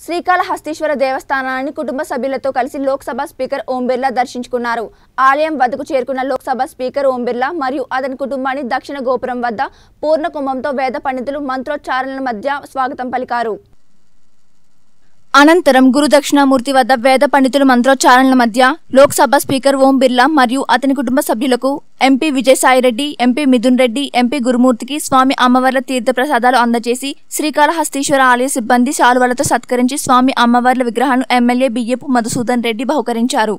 శ్రీకాళహస్తీశ్వర దేవస్థానాన్ని కుటుంబ సభ్యులతో కలిసి లోక్సభ స్పీకర్ ఓం బిర్లా దర్శించుకున్నారు. ఆలయం వద్దకు చేరుకున్న లోక్సభ స్పీకర్ ఓం బిర్లా మరియు అతని కుటుంబాన్ని దక్షిణ గోపురం వద్ద పూర్ణ కుంభంతో వేద పండితులు మంత్రోచ్చారణల మధ్య స్వాగతం పలికారు. అనంతరం గురుదక్షిణామూర్తి వద్ద వేద పండితుల మంత్రోచ్చారణల మధ్య లోక్సభ స్పీకర్ ఓం బిర్లా మరియు అతని కుటుంబ సభ్యులకు MP Vijayasai Reddy, MP Mithun Reddy, MP గురుమూర్తికి స్వామి అమ్మవార్ల తీర్థ ప్రసాదాలు అందజేసి శ్రీకాళహస్తీశ్వర ఆలయ సిబ్బంది శాలువలతో సత్కరించి స్వామి అమ్మవార్ల విగ్రహాన్ని ఎమ్మెల్యే బియ్యపు మధుసూదన్ రెడ్డి బహుకరించారు.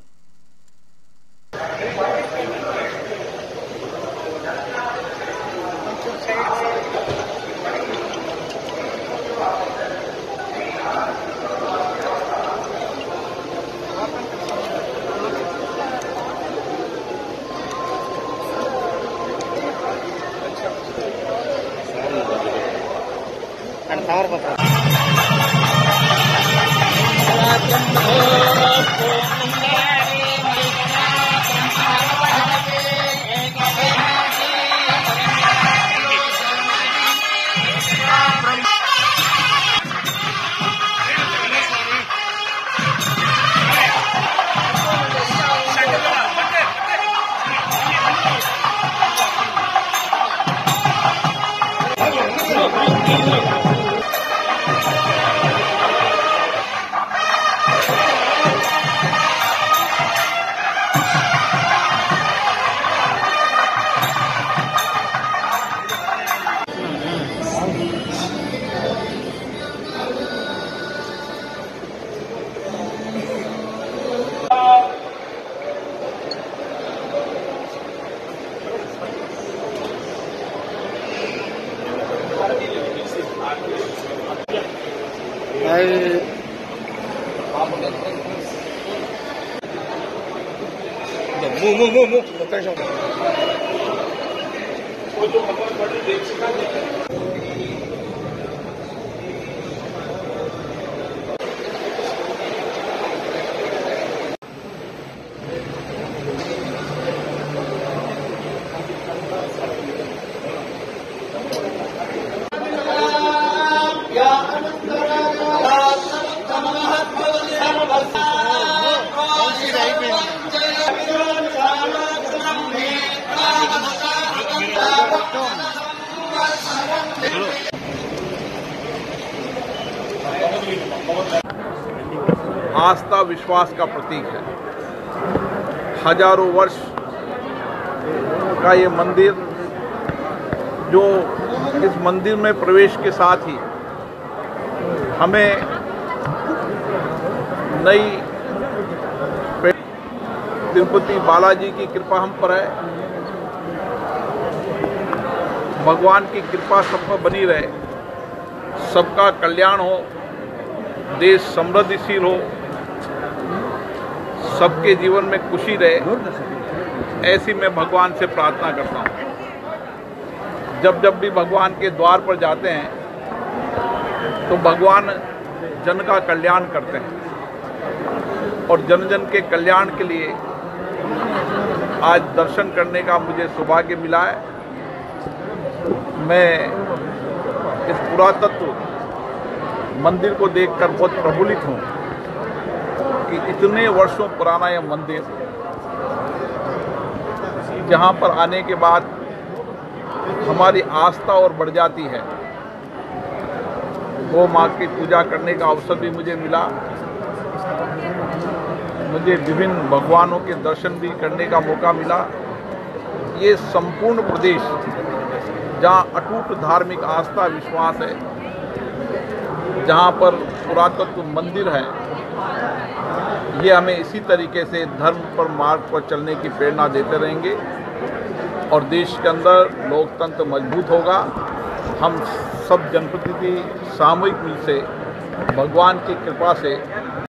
आस्था विश्वास का प्रतीक है। हजारों वर्ष का ये मंदिर, जो इस मंदिर में प्रवेश के साथ ही हमें नई तिरुपति बालाजी की कृपा हम पर है। भगवान की कृपा सब पर बनी रहे, सबका कल्याण हो, देश समृद्धिशील हो, सबके जीवन में खुशी रहे, ऐसी मैं भगवान से प्रार्थना करता हूँ। जब जब भी भगवान के द्वार पर जाते हैं तो भगवान जन का कल्याण करते हैं और जन जन के कल्याण के लिए आज दर्शन करने का मुझे सौभाग्य मिला है। मैं इस पुरातत्व मंदिर को देखकर बहुत प्रफुल्लित हूँ कि इतने वर्षों पुराना यह मंदिर, जहाँ पर आने के बाद हमारी आस्था और बढ़ जाती है। गौ माँ की पूजा करने का अवसर भी मुझे मिला, मुझे विभिन्न भगवानों के दर्शन भी करने का मौका मिला। ये संपूर्ण प्रदेश जहाँ अटूट धार्मिक आस्था विश्वास है, जहाँ पर पुरातत्व मंदिर है, ये हमें इसी तरीके से धर्म पर मार्ग पर चलने की प्रेरणा देते रहेंगे और देश के अंदर लोकतंत्र मजबूत होगा। हम सब जनप्रतिनिधि सामूहिक मिल से भगवान की कृपा से